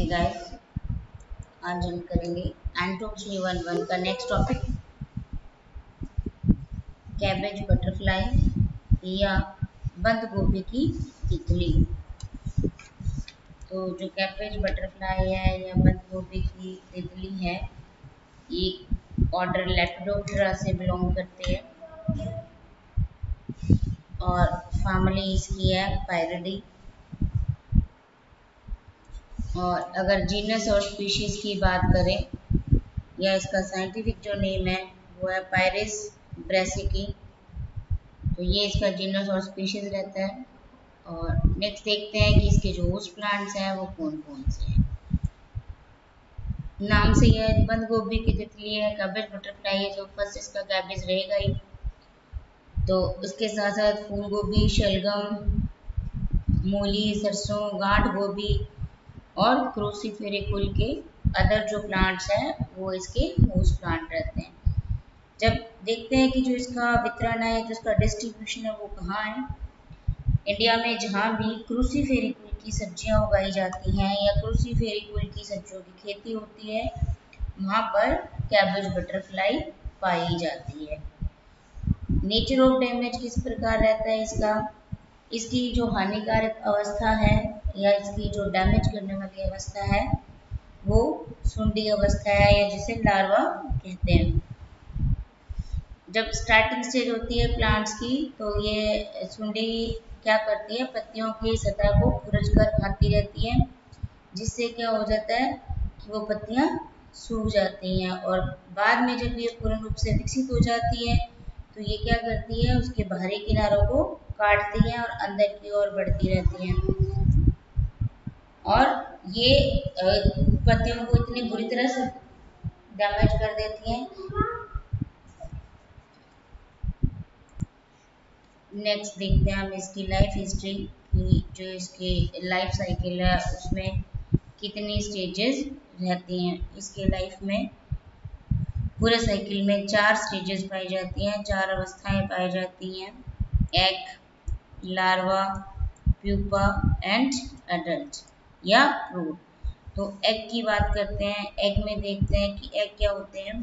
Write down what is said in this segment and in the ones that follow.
Guys, आज हम करेंगे एंटोक्सी 1-1 का नेक्स्ट टॉपिक कैबेज बटरफ्लाई या बंद गोभी की तितली। तो जो कैबेज बटरफ्लाई है या बंद गोभी की तितली है, ये ऑर्डर लेपिडोप्टेरा से बिलोंग करते हैं और फैमिली इसकी है पायरिडी। और अगर जीनस और स्पीशीज की बात करें या इसका साइंटिफिक जो नेम है वो है पायरिस ब्रैसिकी। तो ये इसका जीनस और स्पीशीज रहता है। और नेक्स्ट देखते हैं कि इसके जो होस्ट प्लांट्स हैं वो कौन कौन से हैं। नाम से यह बंद गोभी की तितली है, कैबेज बटरफ्लाई है, जो फर्स्ट इसका कैबेज रहेगा ही। तो उसके साथ साथ फूल गोभी, शलगम, मूली, सरसों, गांठ गोभी और क्रूसीफेरी कुल के अदर जो प्लांट्स हैं वो इसके होस्ट प्लांट रहते हैं। जब देखते हैं कि जो इसका वितरण है, जो इसका डिस्ट्रीब्यूशन है वो कहाँ है। इंडिया में जहाँ भी क्रूसीफेरी कुल की सब्जियां उगाई जाती हैं या क्रूसीफेरी कुल की सब्जियों की खेती होती है, वहाँ पर कैबेज बटरफ्लाई पाई जाती है। नेचर ऑफ डैमेज किस प्रकार रहता है इसकी जो हानिकारक अवस्था है या इसकी जो डैमेज करने वाली अवस्था है वो सुंडी अवस्था है या जिसे लार्वा कहते हैं। जब स्टार्टिंग स्टेज होती है प्लांट्स की, तो ये सुंडी क्या करती है, पत्तियों की सतह को खुरच कर खाती रहती है, जिससे क्या हो जाता है कि वो पत्तियां सूख जाती हैं। और बाद में जब ये पूर्ण रूप से विकसित हो जाती है तो ये क्या करती है, उसके बाहरी किनारों को काटती हैं और अंदर की ओर बढ़ती रहती हैं। और ये पत्तियों को इतनी बुरी तरह से डैमेज कर देती हैं। नेक्स्ट देखते हैं हम इसकी लाइफ हिस्ट्री की, जो इसकी लाइफ साइकिल है उसमें कितनी स्टेजेस रहती हैं। इसके लाइफ में पूरे साइकिल में 4 स्टेजेस पाई जाती हैं, 4 अवस्थाएं पाई जाती हैं: egg, larva, pupa and adult या फ्रूट। तो एग की बात करते हैं। एग में देखते हैं कि एग क्या होते हैं।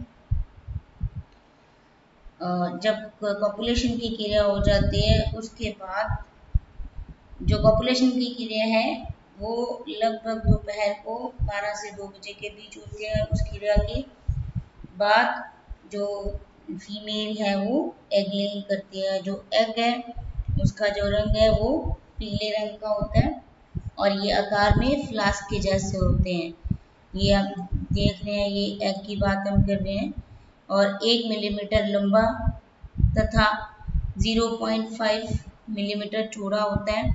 जब कॉपुलेशन की क्रिया हो जाती है उसके बाद जो कॉपुलेशन की क्रिया है वो लगभग दोपहर को 12 से 2 बजे के बीच होती है। उस क्रिया के बाद जो फीमेल है वो एग लेइंग करती है। जो एग है उसका जो रंग है वो पीले रंग का होता है और ये आकार में फ्लास्क के जैसे होते हैं। ये आप देख रहे हैं, ये एग की बात हम कर रहे हैं। और 1 मिलीमीटर लंबा तथा 0.5 मिलीमीटर चौड़ा होता है।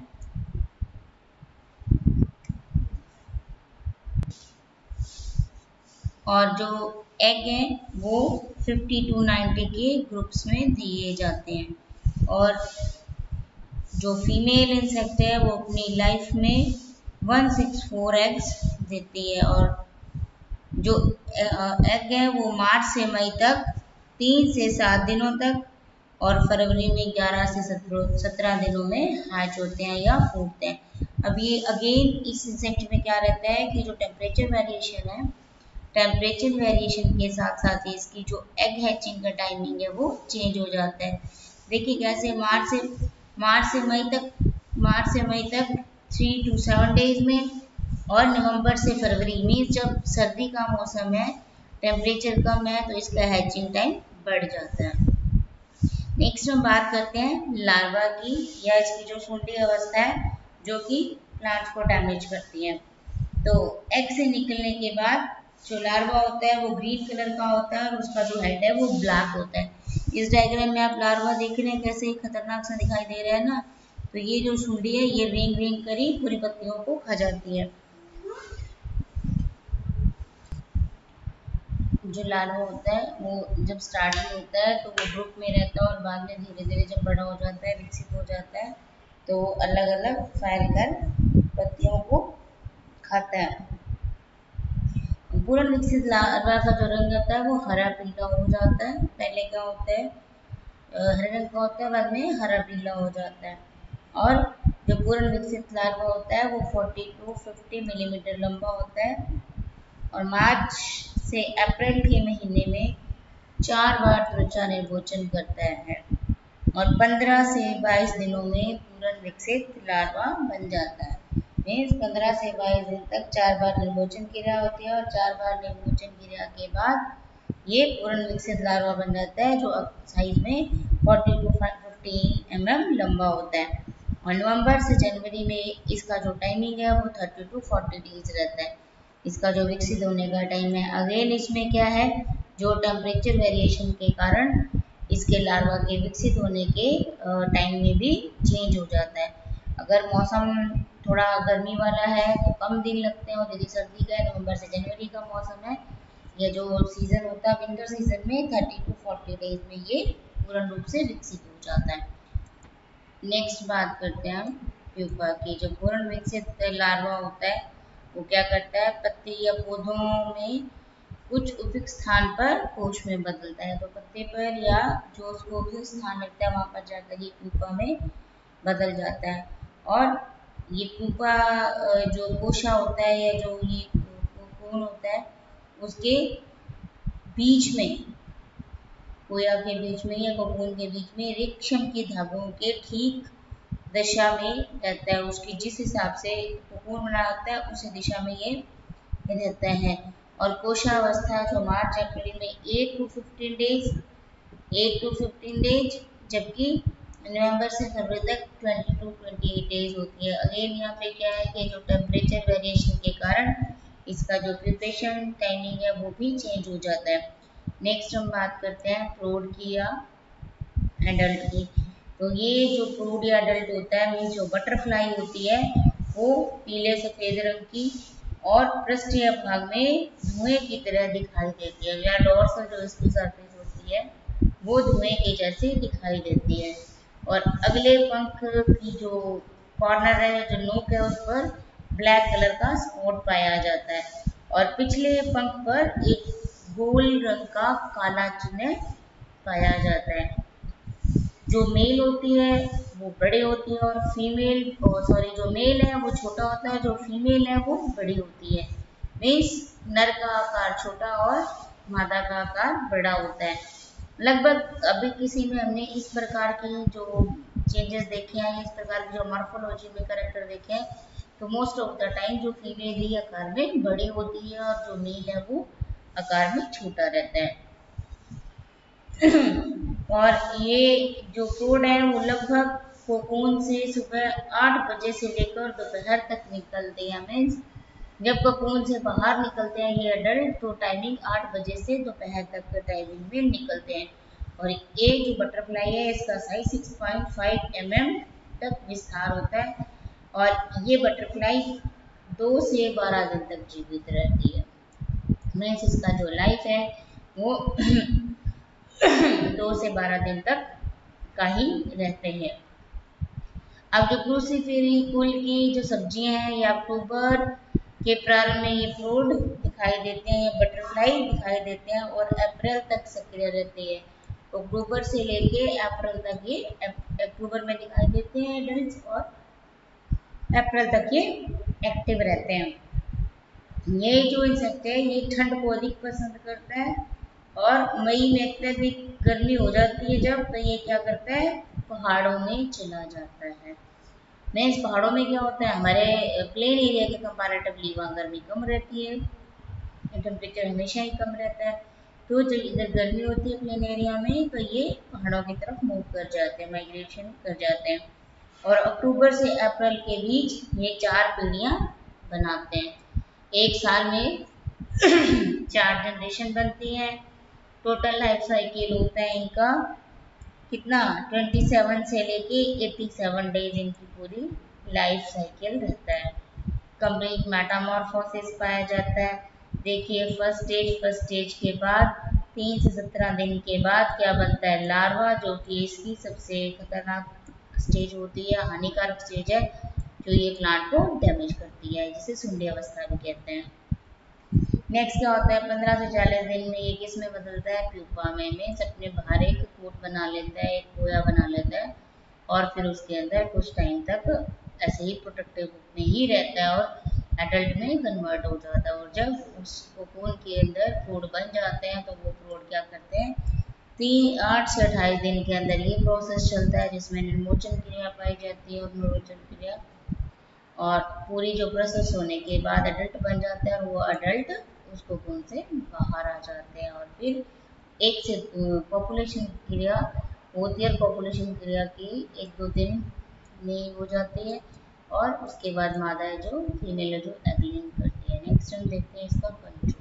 और जो एग हैं वो 50 to 90 के ग्रुप्स में दिए जाते हैं। और जो फीमेल इंसेक्ट है वो अपनी लाइफ में 164 एग्स देती है। और जो एग है वो मार्च से मई तक 3 से 7 दिनों तक और फरवरी में 11 से 17 दिनों में हैच होते हैं या फूटते हैं। अब ये अगेन इस इंसेक्ट में क्या रहता है कि जो टेम्परेचर वेरिएशन है, टेम्परेचर वेरिएशन के साथ साथ ही इसकी जो एग हैचिंग का टाइमिंग है वो चेंज हो जाता है। देखिए कैसे मार्च से मई तक 3 to 7 डेज में, और नवंबर से फरवरी में जब सर्दी का मौसम है, टेम्परेचर कम है, तो इसका हैचिंग टाइम बढ़ जाता है। नेक्स्ट हम बात करते हैं लार्वा की या इसकी जो सुंडी अवस्था है जो कि प्लांट्स को डैमेज करती है। तो एग से निकलने के बाद जो लार्वा होता है वो ग्रीन कलर का होता है और उसका जो हेड है वो ब्लैक होता है। इस डायग्राम में आप लार्वा देख रहे हैं कैसे खतरनाक सा दिखाई दे रहा है ना। तो ये जो सुंडी है ये रेंग रेंग कर ही पूरी पत्तियों को खा जाती है। जो लार्वा होता है वो जब स्टार्टिंग होता है तो वो ग्रुप में रहता है और बाद में धीरे धीरे जब बड़ा हो जाता है, विकसित हो जाता है, तो अलग अलग फैल कर पत्तियों को खाता है। पूर्ण विकसित लार्वा का जो रंग होता है वो हरा पीला हो जाता है। पहले क्या होता है, हरे रंग का होता है, बाद में हरा पीला हो जाता है। और जो पूर्ण विकसित लार्वा होता है वो 40 to 50 मिलीमीटर लंबा होता है और मार्च से अप्रैल के महीने में 4 बार त्वचा निरोचन करता है और 15 से 22 दिनों में पूर्ण विकसित लार्वा बन जाता है। मीन्स 15 से 22 दिन तक 4 बार निरोचन क्रिया होती है और 4 बार निरोचन क्रिया के बाद ये पूर्ण विकसित लार्वा बन जाता है जो साइज में 40 to 50 mm लंबा होता है और नवंबर से जनवरी में इसका जो टाइमिंग है वो 30 to 40 डेज रहता है। इसका जो विकसित होने का टाइम है, अगेन इसमें क्या है, जो टेम्परेचर वेरिएशन के कारण इसके लार्वा के विकसित होने के टाइम में भी चेंज हो जाता है। अगर मौसम थोड़ा गर्मी वाला है तो कम दिन लगते हैं और यदि सर्दी का है, नवंबर से जनवरी का मौसम है, या जो सीजन होता है विंटर सीजन में 30 to 40 डेज में ये पूर्ण रूप से विकसित हो जाता है। नेक्स्ट बात करते हैं हम प्यूपा की। जो पूर्ण विकसित लार्वा होता है वो क्या करता है, पत्ती या पौधों में कुछ उपयुक्त स्थान पर कोश में बदलता है। तो पत्ते पर या जो उसको उपयुक्त स्थान मिलता है वहां पर जाकर ये प्यूपा में बदल जाता है और ये प्यूपा जो कोशा होता है या जो ये कोकून होता है उसके बीच में, कोया के बीच में या कोकून के बीच में रेशम के धागों के ठीक दिशा में रहता है। उसकी जिस हिसाब से कोकून बना होता है उसी दिशा में ये रहता है। और कोशावस्था जो मार्च अप्रैल में 8 to 15 डेज, जबकि नवंबर से फरवरी तक 20 to 28 डेज होती है। अगेन यहाँ पे क्या है कि जो टेम्परेचर वेरिएशन के कारण इसका जो प्रिपरेशन टाइमिंग है वो भी चेंज हो जाता है। नेक्स्ट हम बात करते हैं प्रौढ़ की या एडल्ट की। तो ये जो प्रौढ़ या एडल्ट होता है, मीन्स जो बटरफ्लाई होती है वो पीले सफेद रंग की और पृष्ठीय भाग में धुएं की तरह दिखाई देती है, या डोर्सल जो इसकी सरफेस होती है वो धुएं के जैसे दिखाई देती है। और अगले पंख की जो कॉर्नर है, जो नोक है, उस पर ब्लैक कलर का स्पॉट पाया जाता है और पिछले पंख पर एक गोल रंग का काला चिन्ह पाया जाता है। जो मेल होती है वो बड़े होती है और फीमेल जो मेल है वो छोटा होता है, जो फीमेल है वो बड़ी होती है। मीन्स नर का आकार छोटा और मादा का आकार बड़ा होता है। लगभग अभी किसी में हमने इस प्रकार की जो चेंजेस देखे हैं, इस प्रकार की जो मॉर्फोलॉजी में कैरेक्टर देखे हैं, तो मोस्ट ऑफ द टाइम जो फीमेल ही आकार में बड़ी होती है और जो मेल है वो आकार में छोटा रहता है। और ये जो कोड है वो लगभग कोकून से सुबह 8 बजे से लेकर दोपहर तक निकलते हैं। मीन्स जब कोकून से बाहर निकलते हैं ये एडल्ट, तो टाइमिंग 8 बजे से दोपहर तक के टाइमिंग में निकलते हैं। और ये जो बटरफ्लाई है इसका साइज 6.5 mm तक विस्तार होता है और ये बटरफ्लाई 2 से 12 दिन तक जीवित रहती है। मीन्स इसका जो लाइफ है वो 2 से 12 दिन तक का ही रहते हैं। अब जो क्रूसीफेरी कुल की जो सब्जियां हैं, ये अक्टूबर के प्रारंभ में ये फ्रूट दिखाई देते हैं, ये बटरफ्लाई दिखाई देते हैं और अप्रैल तक सक्रिय रहते हैं। अक्टूबर से लेके अप्रैल तक ये अक्टूबर में दिखाई देते हैं एडल्ट्स और अप्रैल तक ये एक्टिव रहते हैं। ये जो इंसेक्ट है ये ठंड को अधिक पसंद करता है और मई में अत्यधिक गर्मी हो जाती है जब, तो ये क्या करता है, पहाड़ों में चला जाता है। मीन्स पहाड़ों में क्या होता है, हमारे प्लेन एरिया के कंपैरेटिवली वहाँ गर्मी कम रहती है, टेम्परेचर हमेशा ही कम रहता है। तो जो इधर गर्मी होती है प्लेन एरिया में, तो ये पहाड़ों की तरफ मूव कर जाते हैं, माइग्रेशन कर जाते हैं। और अक्टूबर से अप्रैल के बीच ये 4 पीढ़ियाँ बनाते हैं। एक साल में 4 जनरेशन बनती है। टोटल लाइफ साइकिल होता है इनका कितना, 27 से लेके 87 डेज इनकी पूरी लाइफ साइकिल रहता है। कंप्लीट मेटामॉर्फोसिस पाया जाता है। देखिए फर्स्ट स्टेज के बाद 3 से 17 दिन के बाद क्या बनता है, लार्वा, जो कि इसकी सबसे खतरनाक स्टेज होती है, हानिकारक स्टेज है, जो ये प्लांट को डैमेज करती है, जिसे सुंडी अवस्था भी कहते हैं। नेक्स्ट क्या होता है, 15 से 40 दिन में ये किस में बदलता है, प्यूपा में। मीन्स अपने बाहर एक कोट बना लेता है, एक कोया बना लेता है और फिर उसके अंदर कुछ टाइम तक ऐसे ही प्रोडक्टिव में ही रहता है और एडल्ट में कन्वर्ट हो जाता है। और जब उस कोकून के अंदर फ्रूट बन जाते हैं तो वो फ्रूट क्या करते हैं, 8 से 28 दिन के अंदर ये प्रोसेस चलता है जिसमें निर्मोचन क्रिया पाई जाती है। और निर्मोचन क्रिया और पूरी जो प्रोसेस होने के बाद अडल्ट बन जाता है और वो अडल्ट उस कोकून से बाहर आ जाते हैं। और फिर एक से पॉपुलेशन क्रिया होती है, पॉपुलेशन क्रिया की 1-2 दिन में हो जाती है और उसके बाद मादा है जो फीमेल है जो एगिंग करती है। नेक्स्ट हम देखते हैं इसका कंट्रोल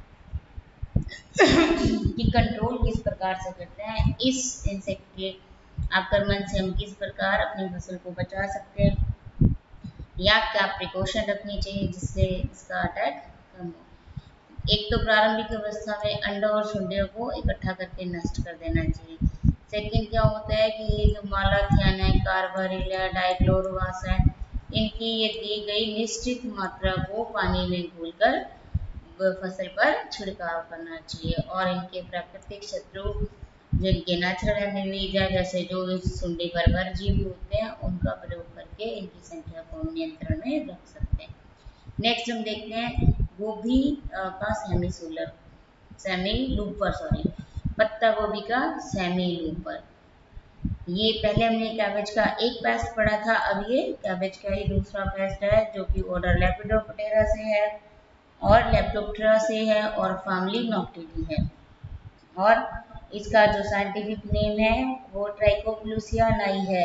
कि कंट्रोल किस प्रकार से करते हैं। इस इंसेक्ट के आक्रमण से हम किस प्रकार अपनी फसल को बचा सकते हैं या क्या प्रिकॉशन रखनी चाहिए जिससे इसका अटैक कम हो। एक तो प्रारंभिक अवस्था में अंडों और सुंडियों को इकट्ठा करके नष्ट कर देना चाहिए। सेकंड क्या होता है कि ये जो मालाथियन है, कार्बारिला, डाइक्लोरोवास है, इनकी ये दी गई निश्चित मात्रा को पानी में घोलकर फसल पर छिड़काव करना चाहिए। और इनके प्राकृतिक शत्रु जिनके नेचुरल एनिमीज है जैसे जो इस सुंडी पर परजीवी होते हैं उनका प्रयोग करके इनकी संख्या को नियंत्रण में रख सकते हैं। नेक्स्ट हम देखते हैं गोभी का सेमी लूपर पत्ता गोभी का सेमी लूपर। ये पहले हमने कैबेज का एक पेस्ट पढ़ा था, अब ये कैबेज का ही दूसरा पेस्ट है जो कि ऑर्डर लेपिडोप्टेरा से है और लेप्टोप्टेरा से है और फैमिली नॉक्टिडी है। और इसका जो साइंटिफिक नेम है वो ट्राइकोप्लूसिया नाई है।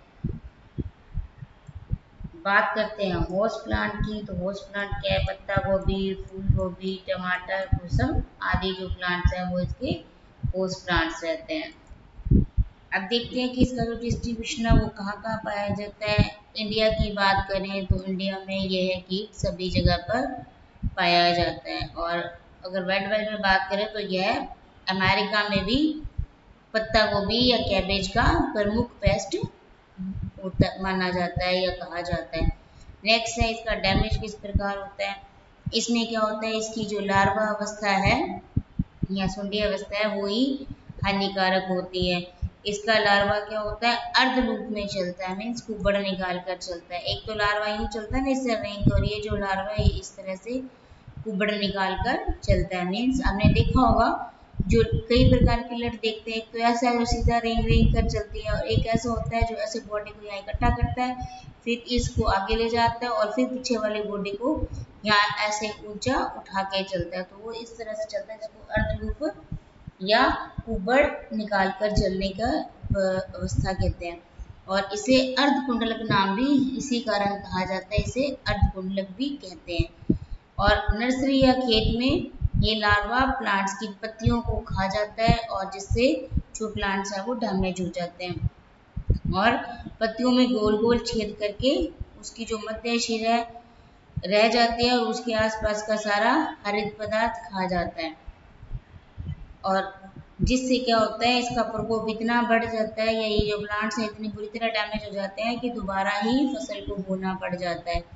बात करते हैं होस्ट प्लांट की, तो होस्ट प्लांट क्या है, पत्ता गोभी, फूल गोभी, टमाटर, कुसुम आदि जो प्लांट्स हैं वो इसके होस्ट प्लांट्स रहते हैं। अब देखते हैं कि इसका जो डिस्ट्रीब्यूशन है वो कहाँ कहाँ पाया जाता है। इंडिया की बात करें तो इंडिया में यह है कि सभी जगह पर पाया जाता है। और अगर वर्ल्ड वाइड में बात करें तो यह अमेरिका में भी पत्ता गोभी या कैबेज का प्रमुख पेस्ट माना जाता है या कहा जाता है। नेक्स्ट है इसका डैमेज किस प्रकार होता है। इसमें क्या होता है, इसकी जो लार्वा अवस्था है या सुंडी अवस्था है वो ही हानिकारक होती है। इसका लार्वा क्या होता है, अर्ध लूप में चलता है, मीन्स कुबड़ निकाल कर चलता है। एक तो लार्वा यूं चलता है ना इससे रेंक, और ये जो लार्वा है इस तरह से कुबड़ निकाल कर चलता है। मीन्स आपने देखा होगा जो कई प्रकार के लट देखते हैं, एक तो ऐसा है जो सीधा रेंग रेंग कर चलती है और एक ऐसा होता है जो ऐसे बॉडी को यहाँ इकट्ठा करता है फिर इसको आगे ले जाता है और फिर पीछे वाली बॉडी को यहाँ ऐसे ऊंचा उठा के चलता है। तो वो इस तरह से चलता है जिसको अर्धलूप या कुबड़ निकाल कर चलने का अवस्था कहते हैं। और इसे अर्धकुंडलक नाम भी इसी कारण कहा जाता है, इसे अर्धकुंडलक भी कहते हैं। और नर्सरी या खेत में ये लार्वा प्लांट्स की पत्तियों को खा जाता है और जिससे जो प्लांट्स है वो डैमेज हो जाते हैं और पत्तियों में गोल गोल छेद करके उसकी जो मध्य शिरा रह जाती है और उसके आसपास का सारा हरित पदार्थ खा जाता है। और जिससे क्या होता है, इसका प्रकोप इतना बढ़ जाता है या ये जो प्लांट्स हैं इतनी बुरी तरह डैमेज हो जाते हैं कि दोबारा ही फसल को बोना पड़ जाता है।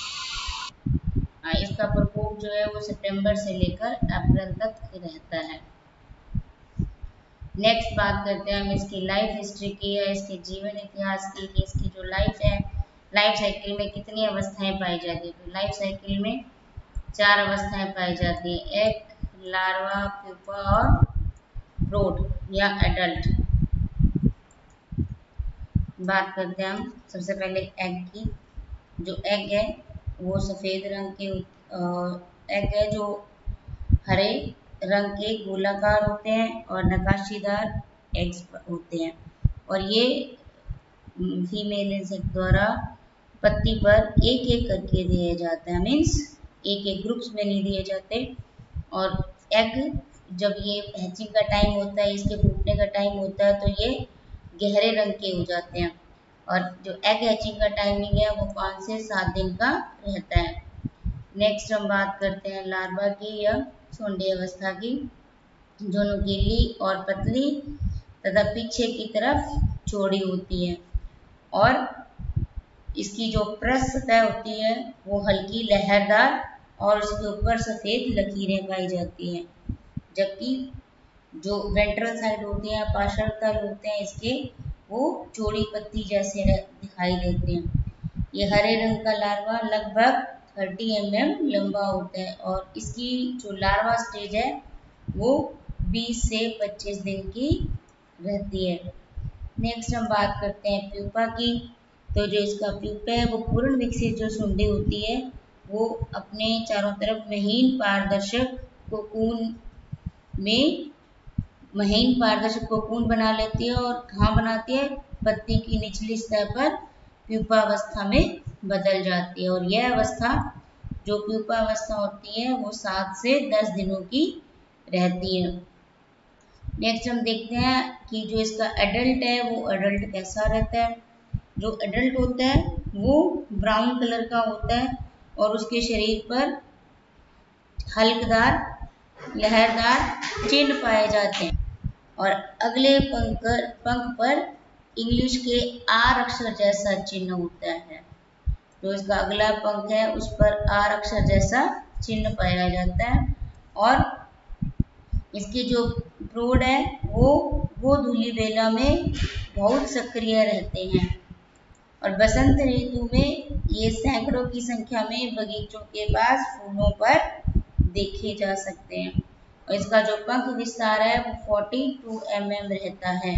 इसका प्रकोप जो है वो सितंबर से लेकर अप्रैल तक रहता है। नेक्स्ट बात करते हैं हम इसकी लाइफ हिस्ट्री की है, इसके जीवन इतिहास की, कि इसकी जो लाइफ है, लाइफ साइकिल में कितनी अवस्थाएं पाई जाती है। तो लाइफ साइकिल में 4 अवस्थाएं पाई जाती है, एग, लार्वा, प्यूपा और ब्रोड या एडल्ट। बात करते हैं हम सबसे पहले एग की। जो एग है वो सफ़ेद रंग के एग है जो हरे रंग के गोलाकार होते हैं और नकाशीदार एग्स होते हैं। और ये फीमेल इंसेक्ट द्वारा पत्ती पर एक एक करके दिए जाते हैं, मीन्स एक एक ग्रुप्स में नहीं दिए जाते। और एग जब ये हैचिंग का टाइम होता है, इसके फूटने का टाइम होता है तो ये गहरे रंग के हो जाते हैं। और जो एग हैचिंग का टाइमिंग है वो 5 से 7 दिन का रहता है। नेक्स्ट हम बात करते हैं लार्वा की या सुंडी अवस्था की, जो नुकीली और पतली तथा पीछे की तरफ चौड़ी होती है और इसकी जो पृष्ठ सतह होती है वो हल्की लहरदार और उसके ऊपर सफ़ेद लकीरें पाई जाती हैं। जबकि जो वेंट्रल साइड होती है, पार्श्व तल होते हैं इसके, वो चौड़ी पत्ती जैसे दिखाई देते हैं। ये हरे रंग का लार्वा लगभग 30 mm लंबा होता है और इसकी जो लार्वा स्टेज है वो 20 से 25 दिन की रहती है। नेक्स्ट हम बात करते हैं प्यूपा की। तो जो इसका प्यूपा है वो पूर्ण विकसित जो सुंडी होती है वो अपने चारों तरफ महीन पारदर्शक कोकून बना लेती है और कहाँ बनाती है, पत्ती की निचली सतह पर प्यूपा अवस्था में बदल जाती है। और यह अवस्था जो प्यूपा अवस्था होती है वो 7 से 10 दिनों की रहती है। नेक्स्ट हम देखते हैं कि जो इसका एडल्ट है वो एडल्ट कैसा रहता है। जो एडल्ट होता है वो ब्राउन कलर का होता है और उसके शरीर पर हल्कदार लहरदार चिन्ह पाए जाते हैं और अगले पंख पर इंग्लिश के आर अक्षर जैसा चिन्ह होता है। तो इसका अगला पंख है उस पर आर अक्षर जैसा चिन्ह पाया जाता है और इसके जो प्रोड है वो धूली बेला में बहुत सक्रिय रहते हैं और बसंत ऋतु में ये सैकड़ों की संख्या में बगीचों के पास फूलों पर देखे जा सकते हैं और इसका जो पंख विस्तार है वो 42 mm रहता है।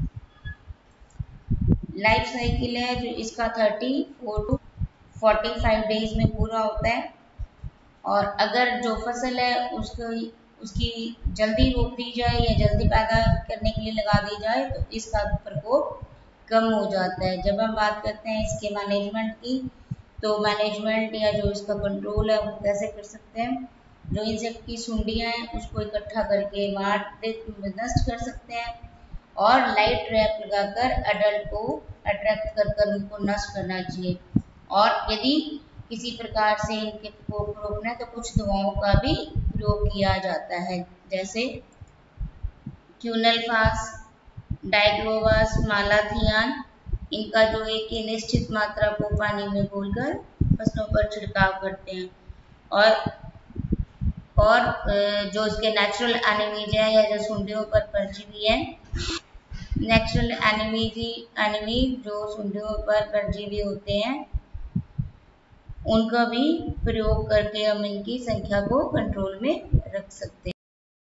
लाइफ साइकिल है जो इसका 34 to 45 डेज में पूरा होता है और अगर जो फसल है उसकी जल्दी रोप दी जाए या जल्दी पैदा करने के लिए लगा दी जाए तो इसका प्रकोप कम हो जाता है। जब हम बात करते हैं इसके मैनेजमेंट की तो मैनेजमेंट या जो इसका कंट्रोल है वो कैसे कर सकते हैं, जो इंसेक्ट की सुंडियां हैं उसको इकट्ठा करके नष्ट कर सकते हैं और लाइट ट्रैप लगाकर अडल्ट को अट्रैक्ट कर उनको नष्ट करना चाहिए। और यदि किसी प्रकार से इनके प्रकोप को रोकना है तो कुछ दवाओं का भी प्रयोग किया जाता है जैसे क्यूनलफास, डाइक्लोवास, मालाथियान। इनका जो एक निश्चित मात्रा को पानी में घोलकर फसलों पर छिड़काव करते हैं और जो इसके नेचुरल एनिमीज है या जो सुंडियों पर परजीवी है, नेचुरल एनिमी जो सुंडियों पर परजीवी होते हैं उनका भी प्रयोग करके हम इनकी संख्या को कंट्रोल में रख सकते हैं।